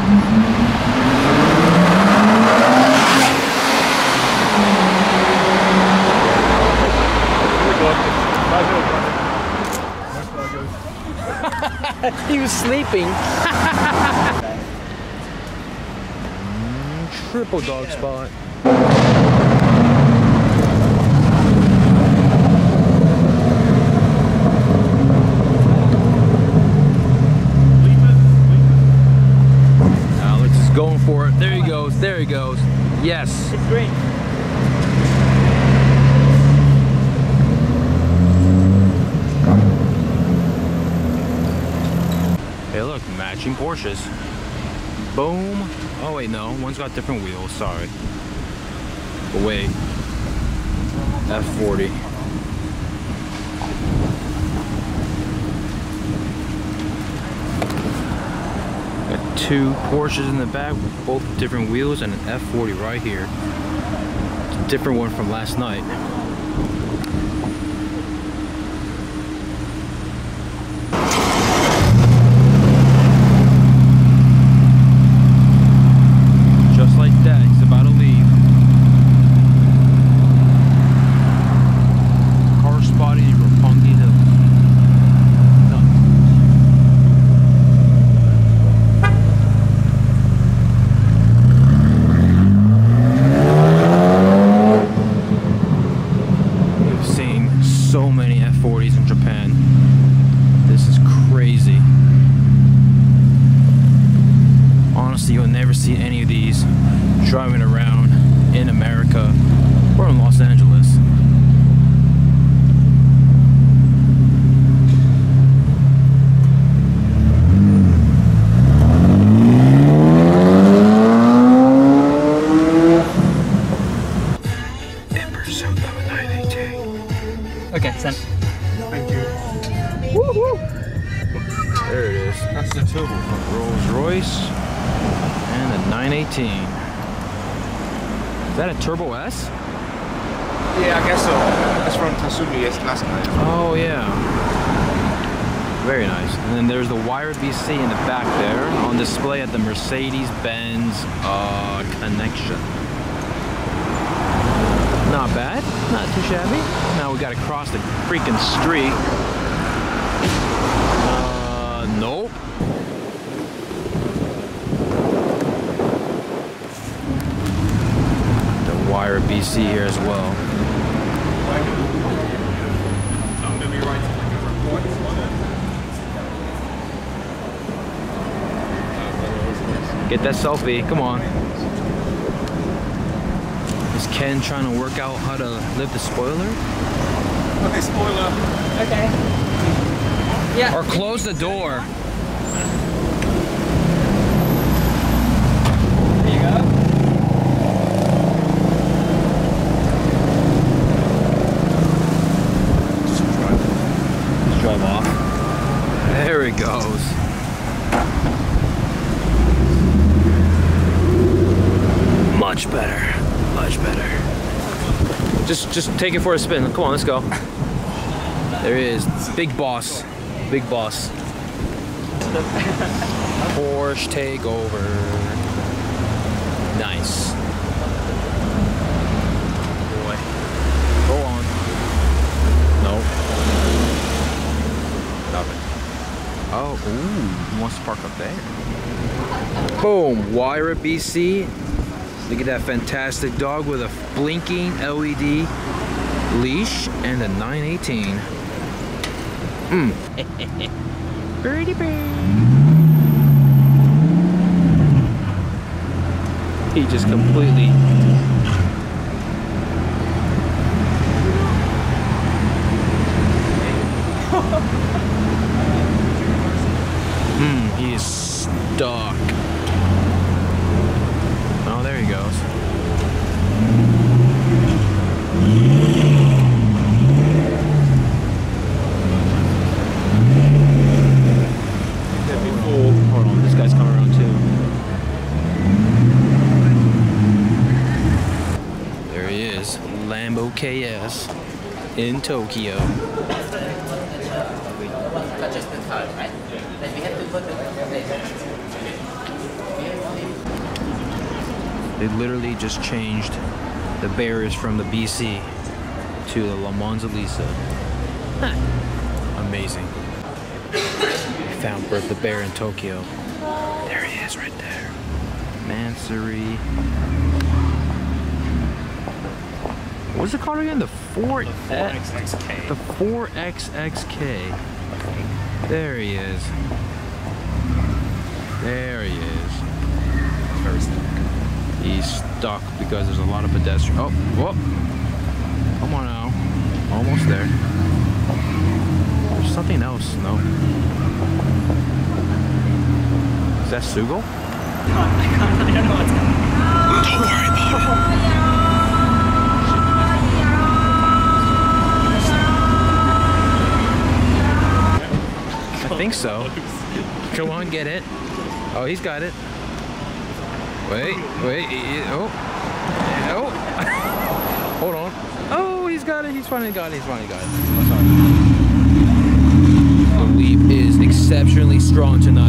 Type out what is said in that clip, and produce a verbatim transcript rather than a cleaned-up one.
He was sleeping. Triple dog spot. Alex is going for it. There he goes. There he goes. Yes. It's green. Hey, look, matching Porsches. Boom. Oh wait, no, one's got different wheels, sorry. But wait, F forty. Got two Porsches in the back with both different wheels and an F forty right here. It's a different one from last night. So many F forties in Japan. This is crazy. Honestly, you'll never see any of these driving around in America or in Los Angeles. Okay, send. Thank you. Woo-hoo. There it is. That's the turbo from Rolls Royce and the nine eighteen. Is that a Turbo S? Yeah, I guess so. That's from Tasumi yes, last night. Oh yeah. Very nice. And then there's the Wire B C in the back there on display at the Mercedes-Benz uh, Connection. Not bad, not too shabby. Now we gotta cross the freaking street. Uh, nope. The Wire B C here as well. I'm gonna be writing like a report. Get that selfie, come on. Is Ken trying to work out how to lift the spoiler? Okay, spoiler. Okay. Yeah. Or close the door. There you go. Just drive. Just drive off. There it goes. Much better. Much better. Just just take it for a spin. Come on, let's go. There he is. Big boss. Big boss. Porsche takeover. Nice. Boy. Go on. Nope. Stop it. Oh, ooh. He wants to park up there. Boom. Wire B C. Look at that fantastic dog with a blinking L E D leash and a nine eighteen. Mmm. Birdie bird. He just completely. Hmm, he is stuck. Oh, there he goes. Hold on, this guy's coming around too. There he is, Lambo K S in Tokyo. Just the card, right? Then we have to go to the place. They literally just changed the barriers from the B C to the La Monza-Lisa. Amazing. We found Bert the bear in Tokyo. There he is right there. Mansory. What's it called again? The four X X K. The four X X K. There he is. There he is. Very stuck. He's stuck because there's a lot of pedestrians. Oh, whoa. Come on now. Almost there. There's something else, no? Is that Sugo? I don't know what's going on. Don't worry about it. I think so. Come on, get it. Oh, he's got it. Wait, wait, oh. Oh. Hold on. Oh, he's got it. He's finally got it. He's finally got it. Oh, sorry. The leap is exceptionally strong tonight.